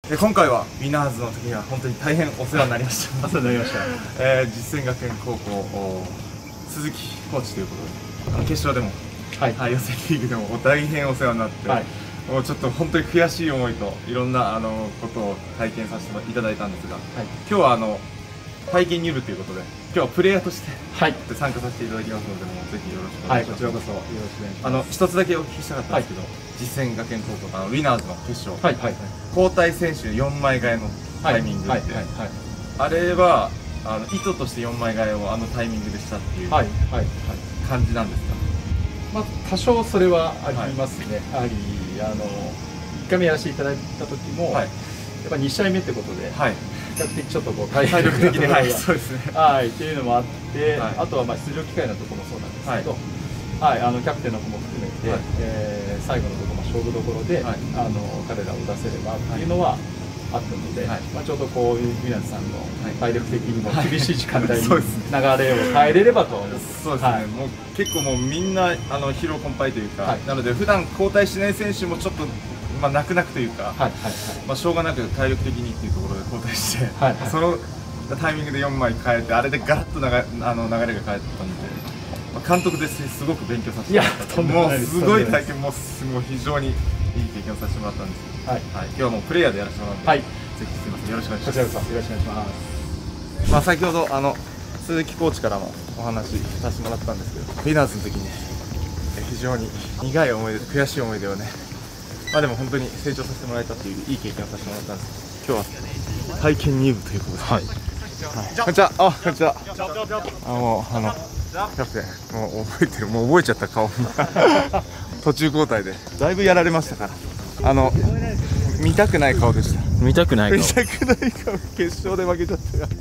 今回はウィナーズの時には本当に大変お世話になりました。 お世話になりました。 実践学園高校鈴木コーチということで、決勝でも、予選リーグでも大変お世話になって、もうちょっと本当に悔しい思いといろんなことを体験させていただいたんですが、今日は体験入部ということで、今日はプレイヤーとして参加させていただきますので、もうぜひよろしくお願いします。こちらこそよろしくお願いします。一つだけお聞きしたかったんですけど、実践学園高校ウィナーズの決勝、交代選手4枚替えのタイミングって、あれは意図として4枚替えをタイミングでしたっていう感じなんですか？ まあ多少それはありますね。やはり1回目やらせていただいた時も、やっぱ2試合目ってことで、比較的ちょっと体力的にそうですね。 っていうのもあって、あとは出場機会のところもそうなんですけど、キャプテンの子も含めて、最後のところ勝負どころで彼らを出せればっていうのはあったので、ちょうどこういうウィナーズさんの体力的にも厳しい時間帯に流れを変えれればと思います。 そうですね。もう結構もうみんな疲労困憊というか、なので普段交代しない選手もちょっと泣く泣くというか、しょうがなく体力的にっていうところで交代して、そのタイミングで4枚変えて、あれでガラッと流れが変えたんで、監督ですごく勉強させてもらった。もうすごい体験、もう非常にいい経験をさせてもらったんですけど、今日はもうプレイヤーでやらせてもらって、ぜひすみません、よろしくお願いします。 こちらこそよろしくお願いします。 先ほど鈴木コーチからもお話しさせてもらったんですけど、ウィナーズの時に非常に苦い思い出、悔しい思い出をね、でも本当に成長させてもらえたっていういい経験をさせてもらったんですけど、今日は体験入部ということで、こんにちは。こんにちは。もうキャプテン、もう覚えてる、もう覚えちゃった顔途中交代でだいぶやられましたから、見たくない顔でした。 見たくない顔、 決勝で負けちゃったから。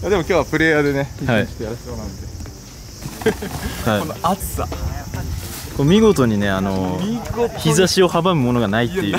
でも今日はプレイヤーでね、一緒にしてやらせてもらうんで、この暑さ、 見事にね、日差しを阻むものがないっていう。い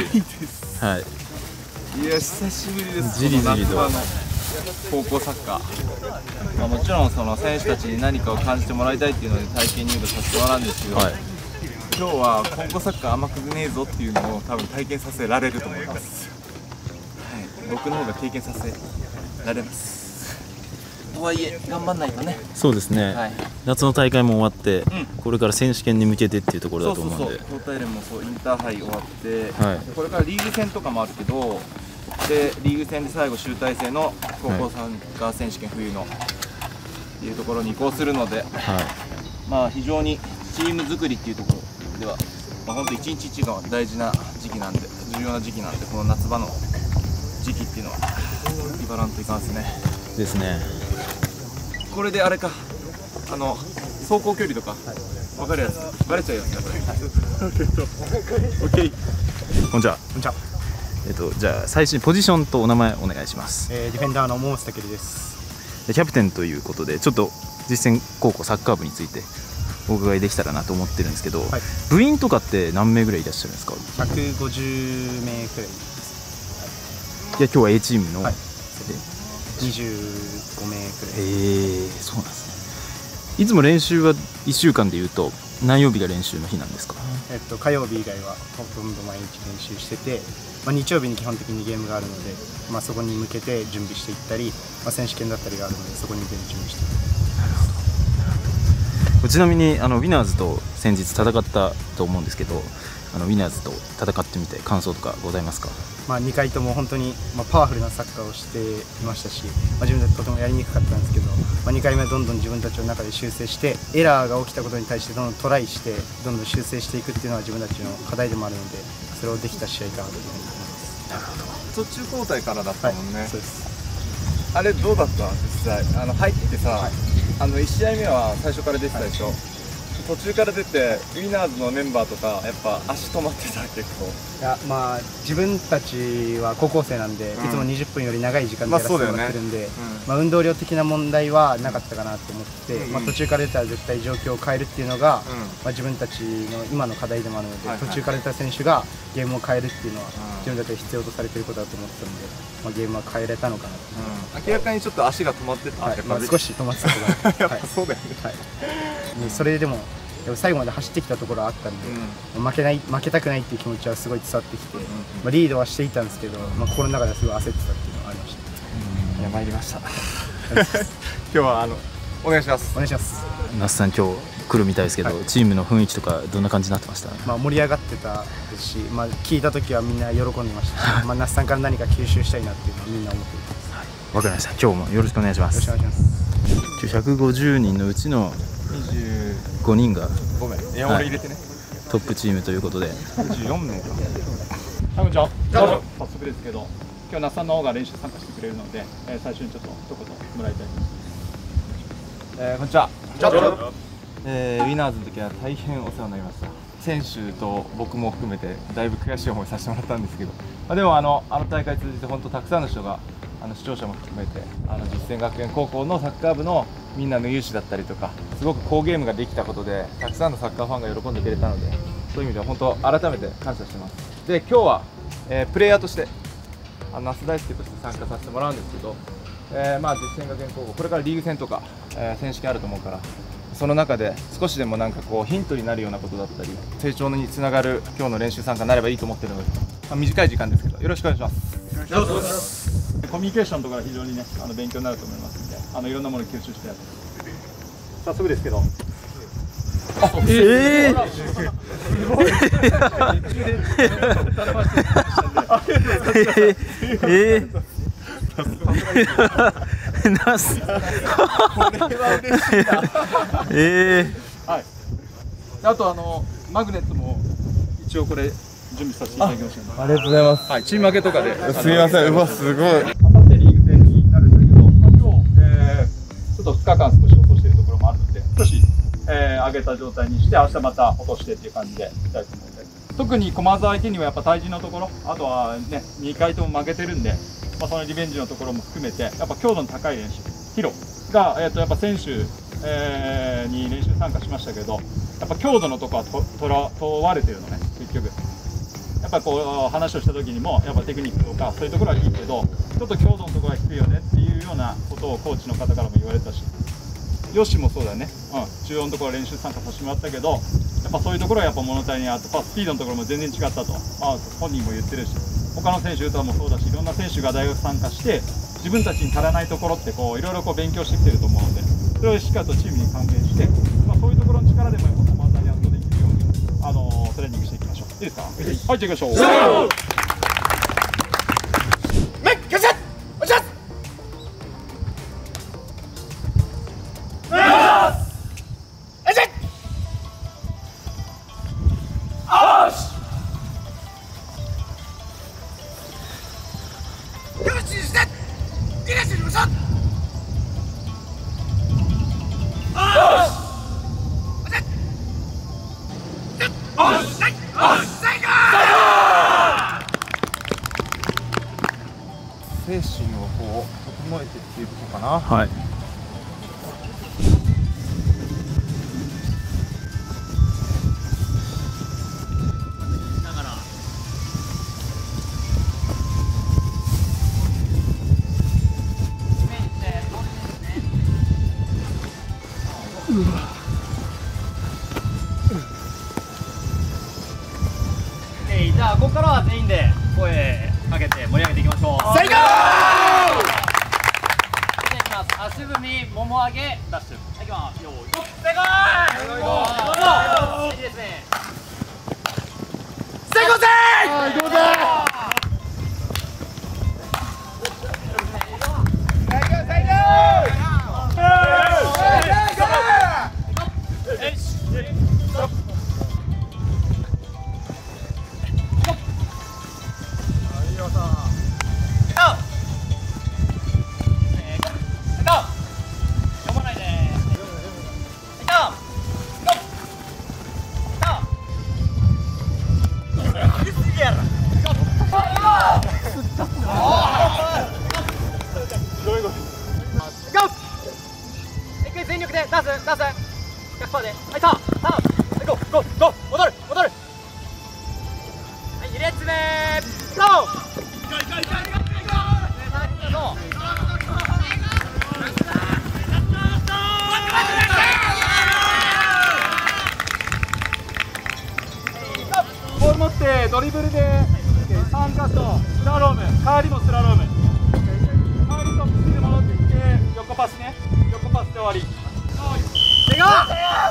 や、久しぶりです。 じりじりと高校サッカー、もちろんその選手たちに何かを感じてもらいたいっていうので体験入部させてもらうんですけど、今日は高校サッカー甘くねえぞっていうのを多分体験させられると思います。僕の方が経験させられます。とはいえ頑張んないとね。 そうですね、夏の大会も終わって、これから選手権に向けてっていうところだと思うんで、 東大連もそうインターハイ終わって、これからリーグ戦とかもあるけど、でリーグ戦で最後集大成の高校サッカー選手権冬のっていうところに移行するので、非常にチーム作りっていうところでは、本当一日一日が大事な時期なんで、重要な時期なんで、この夏場の時期っていうのは茨らんといかんですね。 ですね。 これであれか、走行距離とか分かるやつ、バレちゃうやつね、これ。 こんにちは。じゃあ最初にポジションとお名前お願いします。 ディフェンダーの桃瀬武です。 キャプテンということで、ちょっと実践高校サッカー部についてお伺いできたらなと思ってるんですけど、部員とかって何名ぐらいいらっしゃるんですか ？150名くらいです。 今日は A チームの、 25名くらい。 そうなんですね。いつも練習は1週間でいうと何曜日が練習の日なんですか？ 火曜日以外はほとんど毎日練習してて、日曜日に基本的にゲームがあるので、そこに向けて準備していったり、選手権だったりがあるので、そこに向けて準備していったり。 ちなみにウィナーズと先日戦ったと思うんですけど、ウィナーズと戦ってみて感想とかございますか ？2回とも本当にパワフルなサッカーをしていましたし、自分たちとてもやりにくかったんですけど、2回目はどんどん自分たちの中で修正して、エラーが起きたことに対してどんどんトライして、どんどん修正していくっていうのは自分たちの課題でもあるので、それをできた試合かなと思います。 なるほど。途中交代からだったもんね。 そうです。 あれどうだった実際？入ってさ、1試合目は最初から出てたでしょ。途中から出てウィナーズのメンバーとかやっぱ足止まってた結構。 いや自分たちは高校生なんで、いつも20分より長い時間でやらせてもらってるんで、運動量的な問題はなかったかなと思って、途中から出たら絶対状況を変えるっていうのが、自分たちの今の課題でもあるので、途中から出た選手がゲームを変えるっていうのは自分たちが必要とされていることだと思ってたので、ゲームは変えれたのかなと。 明らかにちょっと足が止まってた。 少し止まってたけど、 やっぱそうだよね。 それでもでも最後まで走ってきたところはあったんで、負けたくないっていう気持ちはすごい伝わってきて、リードはしていたんですけど、心の中ではすごい焦ってたっていうのがありました。 いや、参りました。今日はお願いします。 お願いします。 那須さん、今日来るみたいですけど、チームの雰囲気とかどんな感じになってました？ 盛り上がってたですし、聞いた時はみんな喜んでました。那須さんから何か吸収したいなっていうのはみんな思っています。 わかりました。今日もよろしくお願いします。 よろしくお願いします。 150人のうちの25人がごめん、いや、俺入れてね、 トップチームということで。 24名か。 こんにちは。早速ですけど、今日那須さんの方が練習参加してくれるので、最初にちょっと一言もらいたいと思います。 こんにちは。ウィナーズの時は大変お世話になりました。選手と僕も含めてだいぶ悔しい思いさせてもらったんですけど、でもあの大会通じて本当たくさんの人が視聴者も含めて実践学園高校のサッカー部のみんなの有志だったりとか、すごく好ゲームができたことでたくさんのサッカーファンが喜んでくれたので、そういう意味では本当改めて感謝してます。で、今日は、プレイヤーとして那須大輔として参加させてもらうんですけど、実践学園高校これからリーグ戦とか、選手権あると思うから、その中で少しでもなんかこうヒントになるようなことだったり成長につながる今日の練習参加になればいいと思ってるので、短い時間ですけどよろしくお願いします。 コミュニケーションとか非常にね勉強になると思いますので、いろんなものを吸収してやって早速ですけど。 ナス。 はい。あとマグネットも一応これ準備させていただきました。 ありがとうございます。 はい、チーム分けとかで。 すみません。うわ、すごい。 あさってリーグ戦になるんだけど、今日ちょっと2日間少し落としているところもあるので、少し上げた状態にして明日また落としてっていう感じでいきたいと思います。特に駒澤相手にはやっぱ対峙のところ、あとはね2回とも負けてるんで。そのリベンジのところも含めて、やっぱ強度の高い練習、ヒロが、やっぱ選手、に練習参加しましたけど、やっぱ強度のところは問われてるのね、結局。やっぱこう話をした時にも、やっぱテクニックとか、そういうところはいいけど、ちょっと強度のところは低いよねっていうようなことをコーチの方からも言われたし、ヨッシーもそうだね、中央のところは練習参加させてもらったけど、やっぱそういうところはやっぱ物足りない、あとスピードのところも全然違ったと、本人も言ってるし。他の選手ともそうだし、いろんな選手が大学参加して自分たちに足らないところっていろいろ勉強してきてると思うので、それをしっかりとチームに還元して、そういうところの力でもやっぱ駒澤に圧倒できるようにトレーニングしていきましょう。いいですか？はい、じゃあ行きましょう。 精神をこう整えてっていうことかな。 はい。 じゃあここからは全員で声かけて盛り上げていきましょう。 最高！ じゃあいきます。足踏み、もも上げ、ダッシュ。いきます。よーい。最高！いいですね。 最高ぜー！最高ぜー！ 全力でダンス100%で、はい、ターンゴーゴーゴー、戻るはい、2列目ゴー。 スラローム。帰りトップスピード戻っていって横パスね。横パスで終わり。手が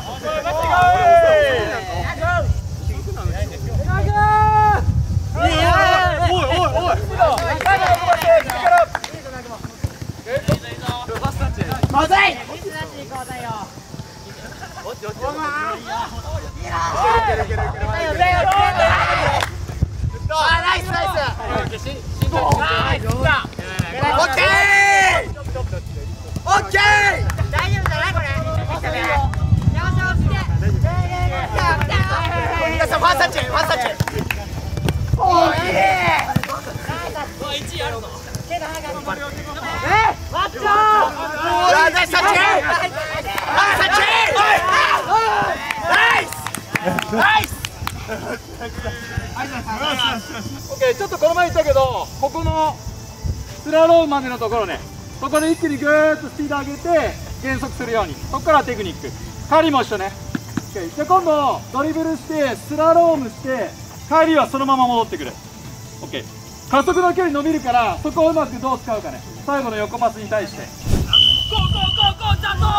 ちょっとこの前言ったけど、ここのスラロームまでのところね、そこで一気にぐーっとスピード上げて減速するように、そこからテクニック、帰りも一緒ね。じゃあ今度ドリブルしてスラロームして帰りはそのまま戻ってくる。 OK、 加速の距離伸びるから、そこをうまくどう使うかね。最後の横パスに対してゴーゴーゴーゴージャンプ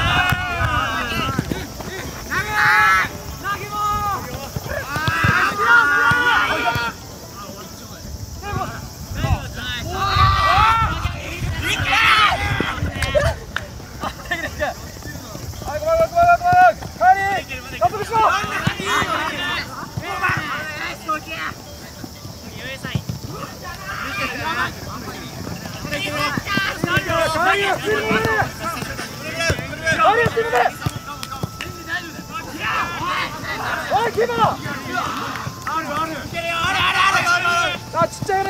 あ、ちっちゃいね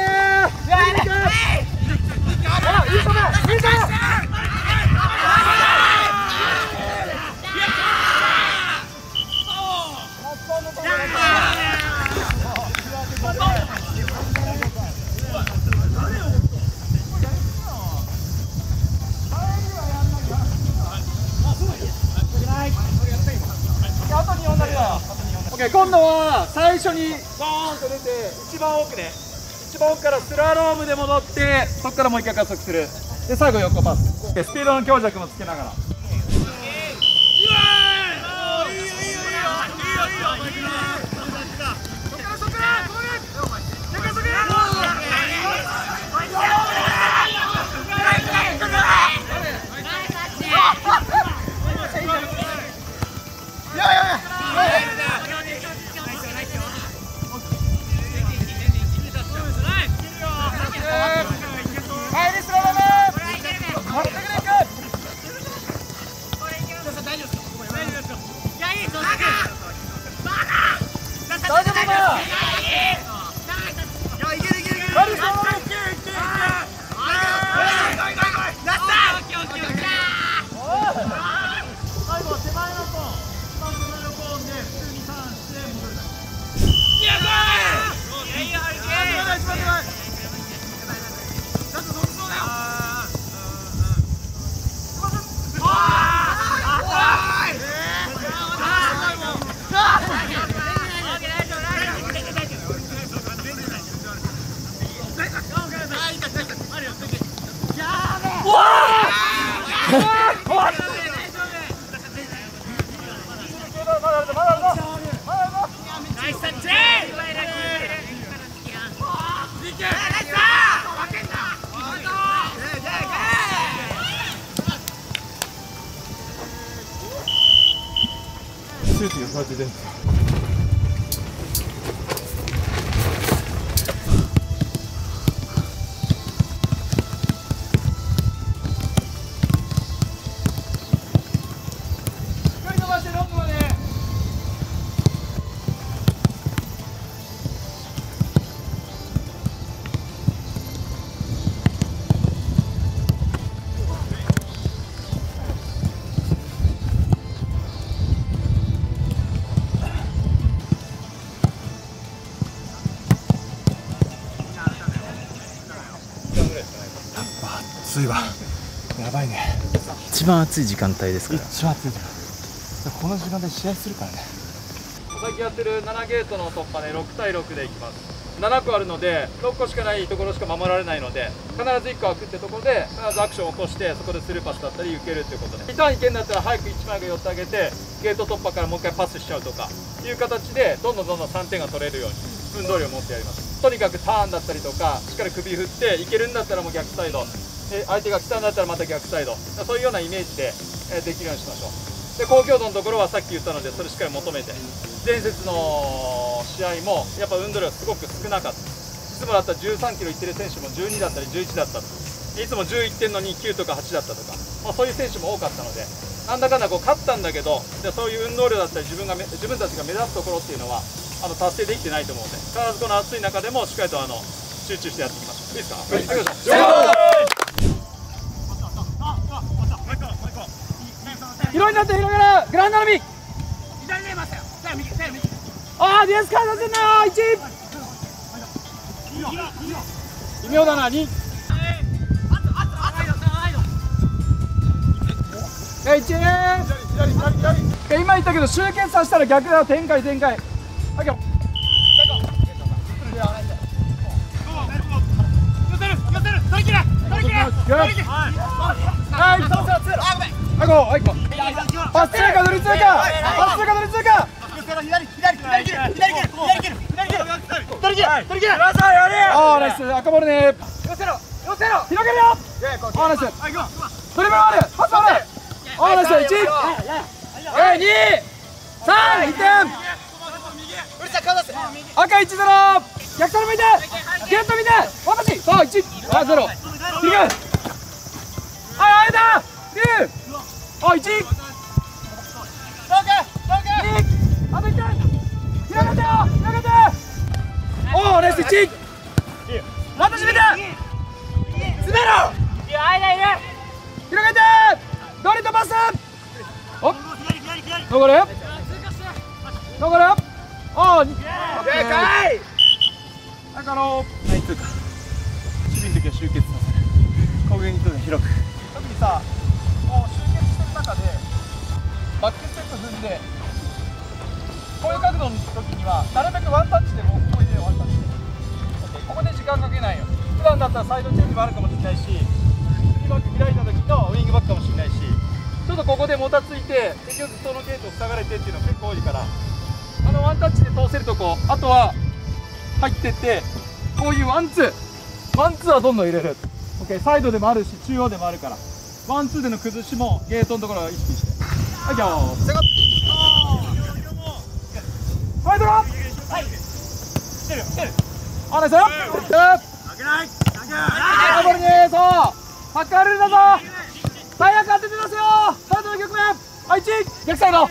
今度は最初にドーンと出て一番奥ね、一番奥からスラロームで戻ってそこからもう一回加速する。で最後横パス、スピードの強弱もつけながら。 シュートがこうやって出るんですよ。暑いわ、やばいね。 一番暑い時間帯ですから。 一番暑い時間、この時間で試合するからね。 最近やってる7ゲートの突破で6対6でいきます。 7個あるので6個しかないところしか守られないので、必ず1個開くってところで必ずアクションを起こして、そこでスルーパスだったり受けるっていうことで、リターンいけんだったら早く1枚が寄ってあげてゲート突破からもう一回パスしちゃうとかいう形でどんどん3点が取れるように運動量を持ってやります。とにかくターンだったりとかしっかり首振っていけるんだったらもう逆サイドで、相手が来たんだったらまた逆サイド、そういうようなイメージでできるようにしましょう。で高強度のところはさっき言ったのでそれしっかり求めて、前節の試合もやっぱ運動量すごく少なかった。いつもだったら13キロいってる選手も12だったり11だったと、いつも11点のに9とか8だったとか、そういう選手も多かったので、なんだかんだこう勝ったんだけど、そういう運動量だったり自分たちが目指すところっていうのは達成できてないと思うので、必ずこの暑い中でもしっかりと集中してやっていきましょう。いいですか？はい、行きましょう。 広いなって広げるグラウンドの右左でましたよ。右ああディフェンスから出せんなー。1微妙だな。2今言ったけど集結させたら逆だ。展開はい、パス通過、乗り通過、ああナイス、赤ボールね。広げるよ。ああナイス、ドリブルある、パスある。ああナイス、1、2、3、1点。赤1、0、逆サイド向いて、ゲット見て、私、さあ1、あ0、切り替え、はい、あえた、9、あ1、2、あと1点、広げてよ、おおナイス1、私見て、詰めろ、広げて、ドリとパス、お残る、ああ、でかい。なんかはい、というか守備の時は集結させる、攻撃の時は広く、 特にさ、もう集結してる中でバックステップ踏んでこういう角度の時にはなるべくワンタッチでもうここでワンタッチで、ここで時間かけないよ。普段だったらサイドチェンジもあるかもしれないし、右バック開いた時のウイングバックかもしれないし、ちょっとここでもたついて結局そのゲート塞がれてっていうの結構多いから、ワンタッチで通せるとこ、あとは入ってってこういうワンツーはどんどん入れる。 OK、 サイドでもあるし中央でもあるから、ワンツーでの崩しもゲートのところは意識して、はい、はい、ドロー、はい、来てるあれさよ、負けない、ボールね、そうサッカールールだぞ、早く当ててますよ、サイドの局面、はい、1、逆サイド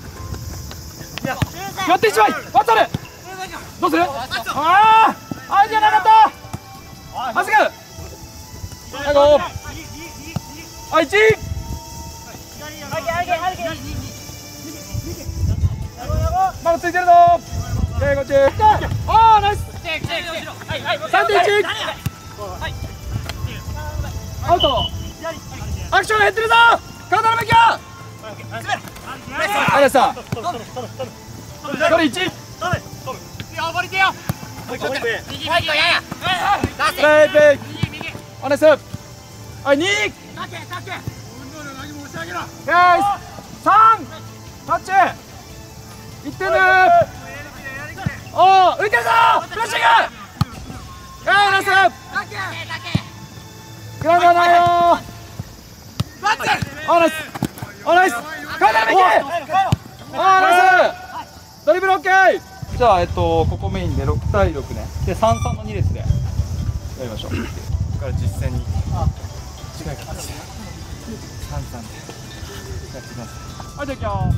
やって1枚、ワッツある、どうする、ああ、じゃなかった、まっすぐ、はい、5、はい、1、まだついてるぞ、こっち、ああ、ナイス、3.1、アウト、アクションが減ってるぞ、体の向きは、あれさ、これ1、おナイス、はい、2、3、タッチ、1点でー、おー、浮いてるぞー、フラッシング、ナイス、グラウンドはないよー、ナイス、ナイス、体の向き、ナイス、ドリブル OK。 じゃあ、ここメインで6対6ね、で3-3の2列でやりましょう。ここから実戦に近い形で3-3でやっていきます。はい、じゃあいきます。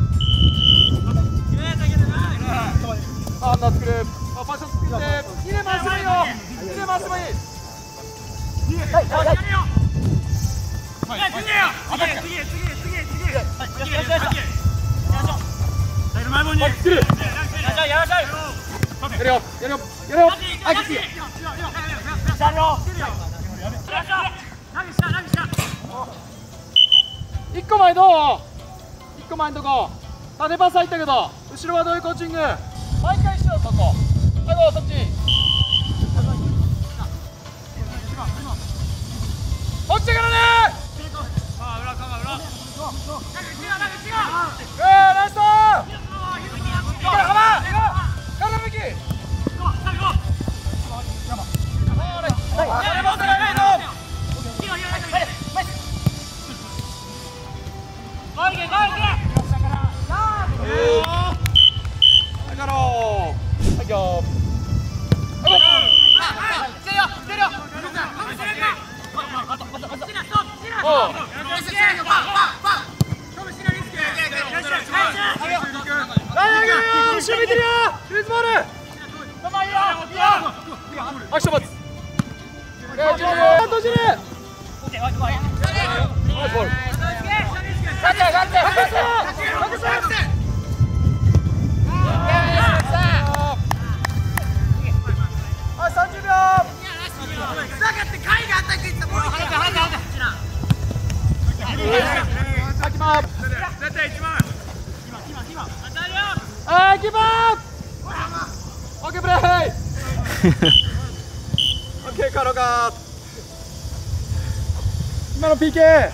あ、ナッツクルー、場所作って、2で回せばいいよ、2で回せばいい。はい、はい、はい。1個前どう ?1 個前のとこ縦パス入ったけど後ろはどういうコーチング、毎回一緒だそこそっち落ちてからねナイストアクション待つ。閉じる。30秒。キーパー。オッケープレー。オッケーカロガー。今の PK。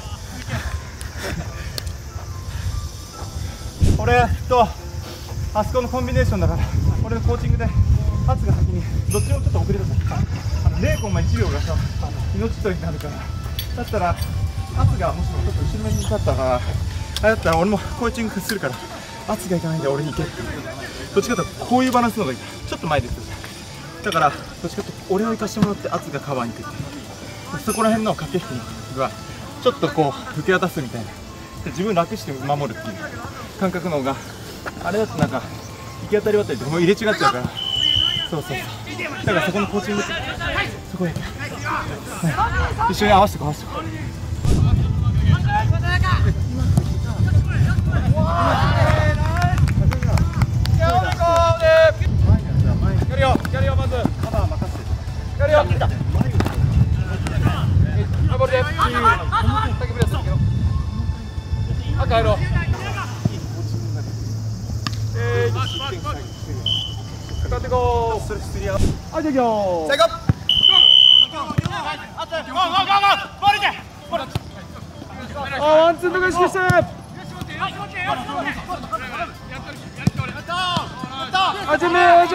俺あそこのコンビネーションだから、俺のコーチングでハツが先にどっちもちょっと遅れたさ、0コンマ1秒がさ命取りになるから、だったらハツがもしもちょっと後ろ目に立ったからあれだったら俺もコーチングするから、ハツがいかないで俺に行けって、どっちかというとこういうバランスの方がいいから、ちょっと前で言ってただからどっちかというと俺を行かしてもらってハツがカバーに行くって、そこら辺の駆け引きはちょっとこう受け渡すみたいな、自分楽して守るっていう感覚の方が、あれだとなんか行き当たりばったりでもう入れ違っちゃうから、そうだからそこのコーチングそこへ、一緒に合わせてこうやるよまずカバー任せてやるよボールで赤入ろう。かかってこう。ストレスリア。はい、じゃあ行くよ。ワンツーの返しして。準備。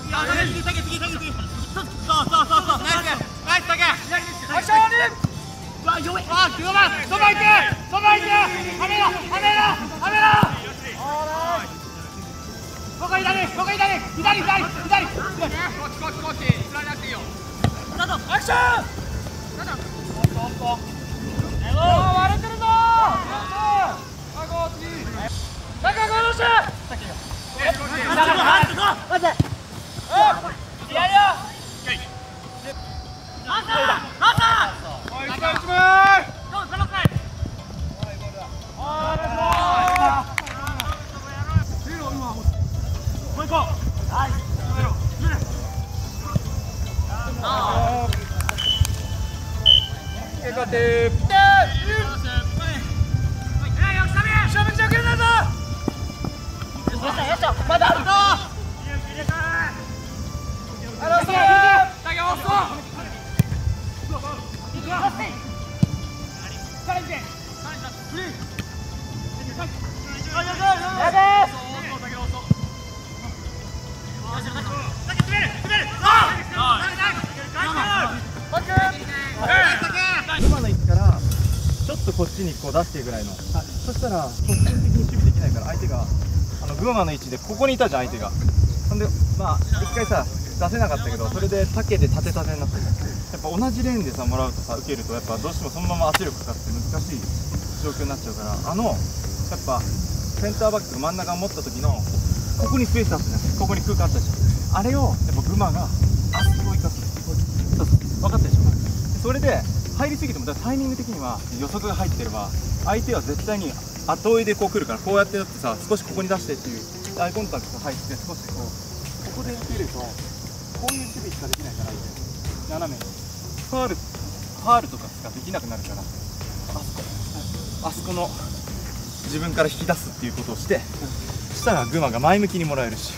今の位置からちょっとこっちにこう出していくぐらいの、そしたら直線的に守備できないから、相手が群馬の位置でここにいたじゃん相手が。ほんでまあ一回さ出せなかったけど、それで竹で立て立てになってる。やっぱ同じレーンでさもらうとさ受けるとやっぱどうしてもそのまま圧力かかって難しい状況になっちゃうから、やっぱセンターバックが真ん中を持った時のここにスペースあったじゃん、ここに空間あったじゃん、あれをやっぱ群馬があそこを生かす。そう分かったでしょ。それで入りすぎても、だからタイミング的には予測が入ってれば相手は絶対に後追いでこう来るから、こうやってだってさ少しここに出してっていうアイコンタクト入って少しここで受けるとこういう守備しかできないから、斜めにファールとかしかできなくなるから、あそこの自分から引き出すっていうことをして、したら群馬が前向きにもらえるし、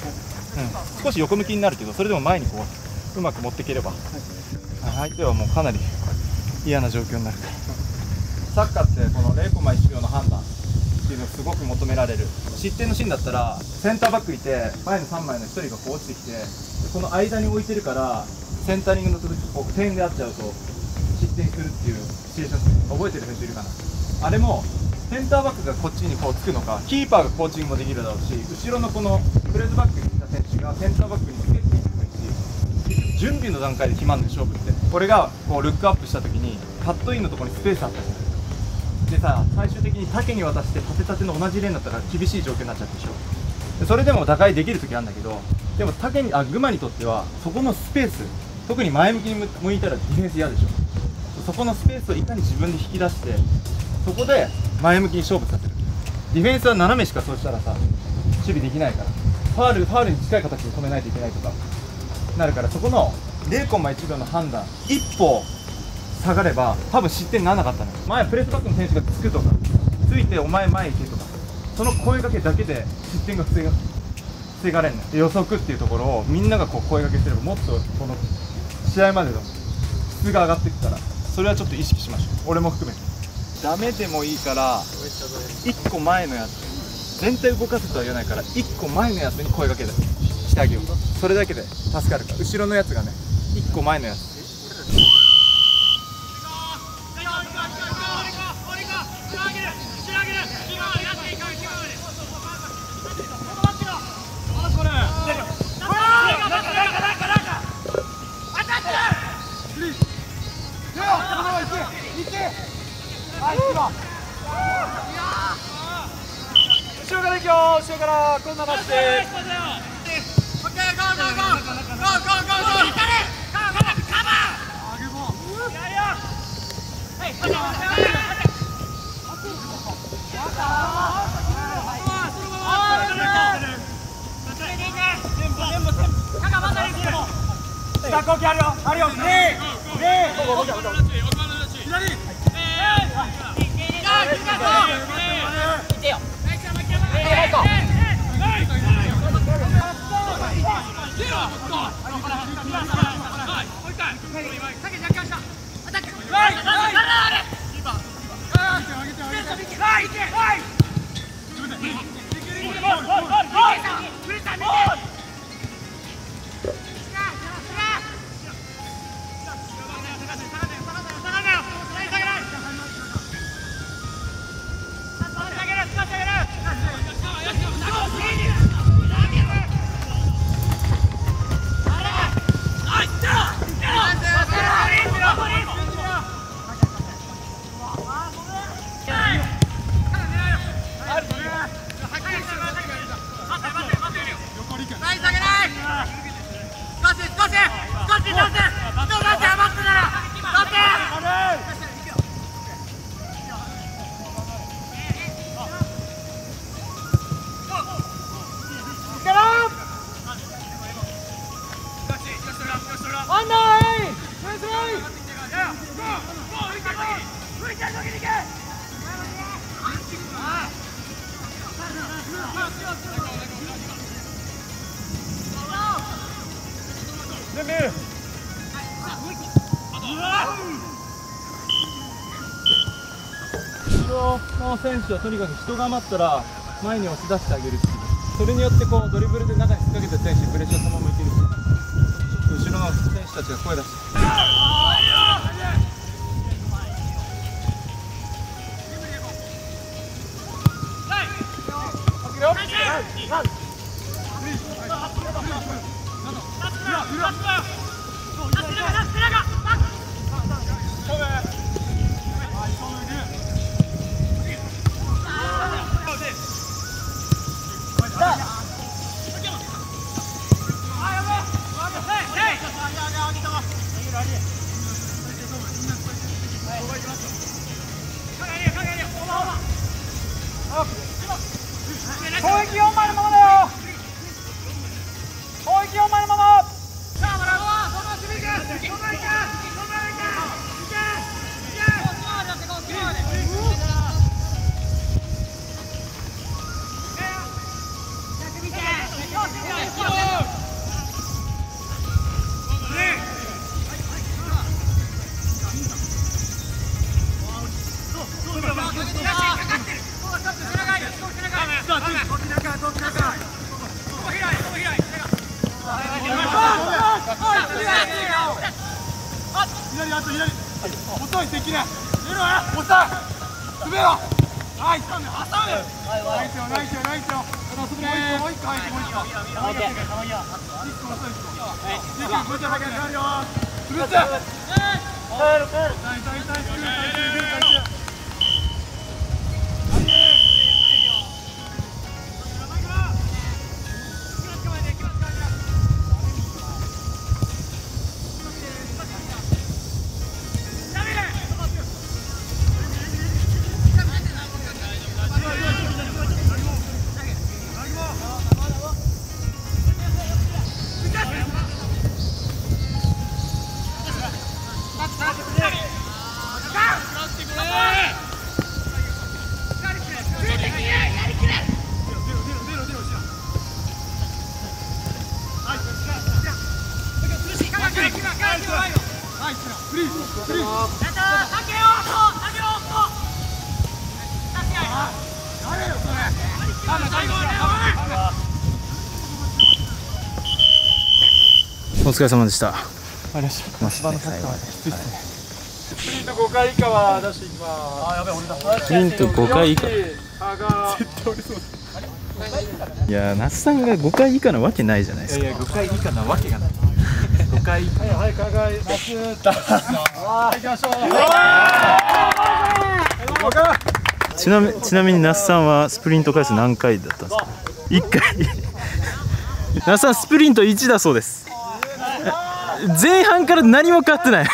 少し横向きになるけど、それでも前にこううまく持っていければ、相手はもうかなり嫌な状況になるから。サッカーってこの0コマ1秒の判断っていうのをすごく求められる。失点のシーンだったらセンターバックいて前の3枚の1人がこう落ちてきて、この間に置いてるからセンタリングの時こう点であっちゃうと失点するっていうシチュエーション覚えてる選手いるかな。あれもセンターバックがこっちにこうつくのか、キーパーがコーチングもできるだろうし、後ろのこのプレスバックに来た選手がセンターバックにつけていくもいいし、準備の段階で決まるの勝負って。これがこうルックアップした時にカットインのところにスペースあったじゃないでさ、最終的に竹に渡して縦縦の同じレーンだったら厳しい状況になっちゃったでしょ。でそれでも打開できる時あるんだけど、でもグマにとってはそこのスペース、特に前向きに向いたらディフェンス嫌でしょ。そこのスペースをいかに自分で引き出して、そこで前向きに勝負させる。ディフェンスは斜めしかそうしたらさ守備できないから、ファールに近い形で止めないといけないとかなるから、そこの0コンマ1秒の判断、一歩下がれば多分失点にならなかったのよ。前プレスバックの選手がつくとか、ついてお前前行けとか、その声掛けだけで失点が防がれるのよ。予測っていうところをみんながこう声掛けすれば、もっとこの試合までの質が上がっていくから、それはちょっと意識しましょう。俺も含めてダメでもいいから1個前のやつ、全体動かせとは言わないから1個前のやつに声掛けしてあげよう。それだけで助かるから、後ろのやつがね1個前のやつ。 後ろから行くよ、後ろからこんな感じで。あるよ。 後ろの選手はとにかく人が余ったら前に押し出してあげるっていう、それによってこうドリブルで中に突っかけた選手にプレッシャーそのままいけるから、後ろの選手たちが声出して。攻撃4枚のままだよ。攻撃4枚のまま。 あと左遅いできない出ろよ遅い滑ろナイス挟むナイスよナイスよナイスよもう一個入ってもう一個リスク遅いリスクこっちは負けないよ滑ってナイスお疲れ様でした。 ありがとうございました。スパのサッカーきついですね。スプリント5回以下は出していきます。あ、やべえ、俺だ。 スプリント5回以下。 絶対俺そうだ。 いや、那須さんが5回以下なわけないじゃないですか。 いやいや、5回以下なわけがない。5回以下。はい、課外。那須だ。行きましょう。 ちなみに那須さんはスプリント回数何回だったんですか。1回。那須さんスプリント1だそうです。前半から何も変わってない。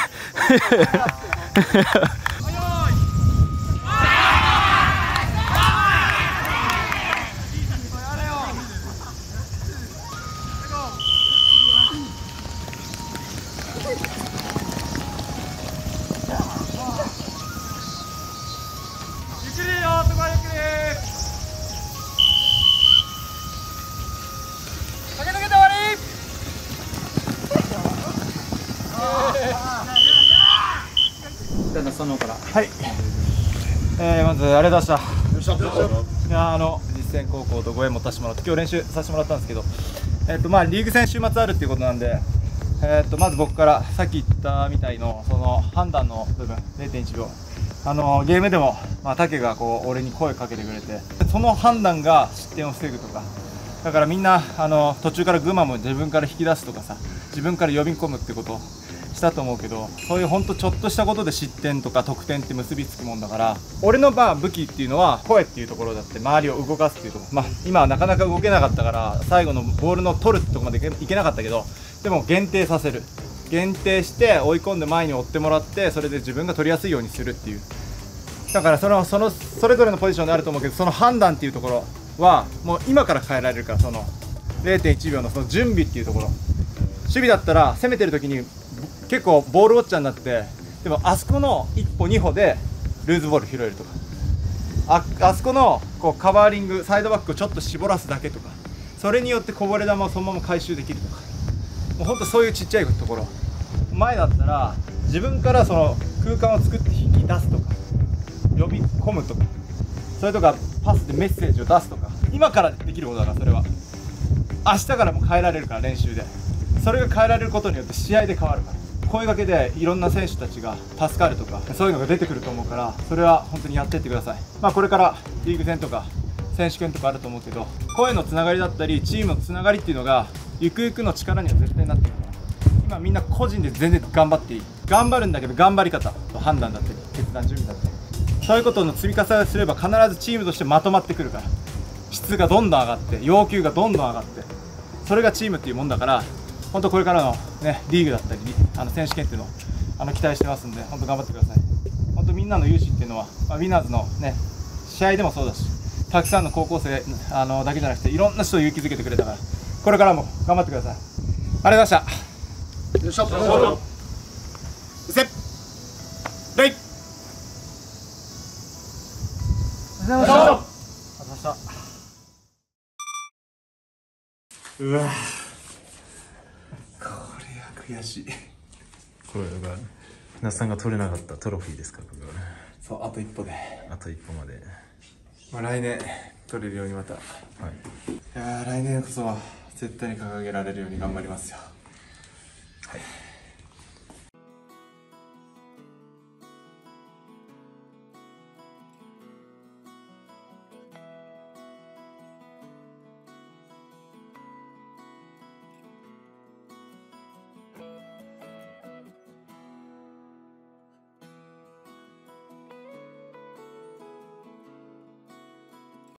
はい、まずありがとうございました。いや実践高校とご縁持たせてもらって今日練習させてもらったんですけど、リーグ戦週末あるっていうことなんで、まず僕からさっき言ったみたいのその判断の部分 0.1 秒ゲームでも、武がこう俺に声かけてくれて、その判断が失点を防ぐとか、だからみんな途中からグマも自分から引き出すとかさ、自分から呼び込むってことをしたと思うけど、そういうほんとちょっとしたことで失点とか得点って結びつくもんだから、俺の武器っていうのは声っていうところだって、周りを動かすっていうところ、今はなかなか動けなかったから最後のボールの取るってとこまでいけなかったけど、でも限定させる、限定して追い込んで前に追ってもらって、それで自分が取りやすいようにするっていう。だからそれぞれのポジションであると思うけど、その判断っていうところはもう今から変えられるから、その 0.1 秒のその準備っていうところ、守備だったら攻めてる時に結構ボールウォッチャーになって、でもあそこの1歩2歩でルーズボール拾えるとか、あそこのこうカバーリングサイドバックをちょっと絞らすだけとか、それによってこぼれ球をそのまま回収できるとか、もうほんとそういうちっちゃいところ。前だったら自分からその空間を作って引き出すとか、呼び込むとか、それとかパスでメッセージを出すとか、今からできることだから、それは明日からも変えられるから、練習でそれが変えられることによって試合で変わるから、声かけでいろんな選手たちが助かるとか、そういうのが出てくると思うから、それは本当にやってってください。これからリーグ戦とか選手権とかあると思うけど、声のつながりだったりチームのつながりっていうのがゆくゆくの力には絶対なっていくから、今みんな個人で全然頑張っていい、頑張るんだけど頑張り方と判断だったり決断準備だったり、そういうことの積み重ねをすれば必ずチームとしてまとまってくるから、質がどんどん上がって要求がどんどん上がって、それがチームっていうもんだから、本当これからの、ね、リーグだったり選手権っていうのを期待してますんで、本当頑張ってください。本当みんなの勇姿っていうのは、ウィナーズの、ね、試合でもそうだし、たくさんの高校生だけじゃなくていろんな人を勇気づけてくれたから、これからも頑張ってください。ありがとうございました。よいしょ。せっレイ。ありがとうございました。ありがとうございました。 うわ、これは悔しい。 これが那須さんが取れなかったトロフィーですか。これはそう、あと一歩で、 あと一歩まで、 来年取れるようにまた、いや来年こそは絶対に掲げられるように頑張りますよ。はい。